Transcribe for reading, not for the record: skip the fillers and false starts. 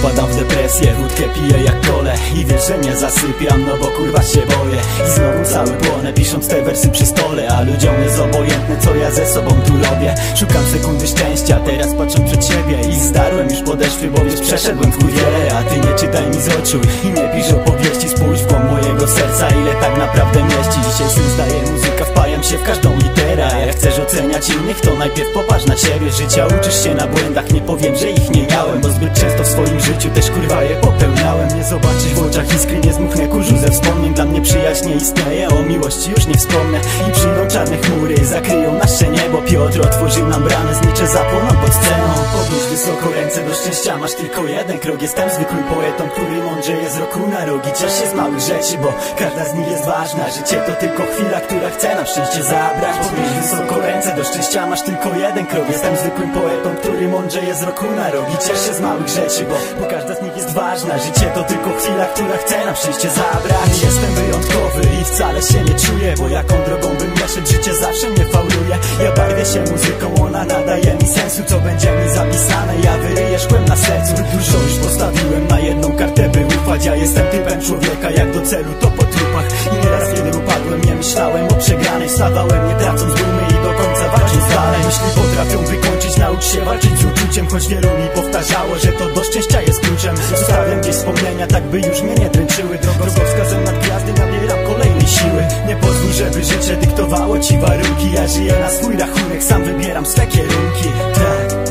Wpadam w depresję, wódkę piję jak kole i wiesz, że nie zasypiam, no bo kurwa się boję. I znowu cały płonę, pisząc te wersy przy stole, a ludziom jest obojętne, co ja ze sobą tu robię. Szukam sekundy szczęścia, teraz patrzę przed siebie i zdarłem już podeszwy, bo wiesz, przeszedłem w wiele. A ty nie czytaj mi z oczu i nie pisz opowieści, spójrz w głąb mojego serca, ile tak naprawdę mieści. Dzisiaj syn zdaje muzyka, wpajam się w każdą literę. A jak chcesz oceniać innych, to najpierw popatrz na siebie. Życia uczysz się na błędach, nie powiem, że ich nie miałem, bo zbyt często w swoim życiu też kurwa je popełniałem. Nie zobaczysz w oczach iskry, nie zmuchnę kurzu ze wspomnień. Dla mnie przyjaźń nie istnieje, o miłości już nie wspomnę. I przyjdą czarne chmury, zakryją nasze niebo. Piotr otworzył nam bramę, znicze zapłoną pod sceną. Podnieś wysoko ręce, do szczęścia masz tylko jeden krok. Jestem zwykłym poetą, który mądrzeje z roku na rok. I ciesz się z małych rzeczy, bo każda z nich jest ważna. Życie to tylko chwila, która chce nam szczęście zabrać. Podnieś wysoko ręce, do szczęścia masz tylko jeden krok. Jestem zwykłym poetą, który mądrzeje z roku na rok. I ciesz się z małych rzeczy, bo każda z nich jest ważna. Życie to tylko chwila, która chce nam szczęście zabrać. Jestem wyjątkowy i wcale się nie czuję, bo jaką drogą bym nie szedł, życie zawsze mnie fauluje. Ja bawię się muzyką, ona nadaje mi sensu, co będzie mi zapisane, ja wyryję szkłem na sercu. Dużo już postawiłem na jedną kartę, by ufać. Ja jestem typem człowieka, jak do celu to po trupach. I nieraz kiedy upadłem, nie myślałem o przegranej. Wstawałem, nie tracąc dumy i do końca walcząc dalej. Myśli potrafią wykończyć, naucz się walczyć z uczuciem. Choć wielu mi powtarzało, że to do szczęścia jest kluczem. Zostawiam gdzieś wspomnienia, tak by już mnie nie dręczyły. Drogowskazem nad gwiazdy nabieram kolejnej siły. Nie pozwól, żeby życie dyktowało ci warunki. Ja żyję na swój rachunek, sam wybieram swe kierunki. Tak.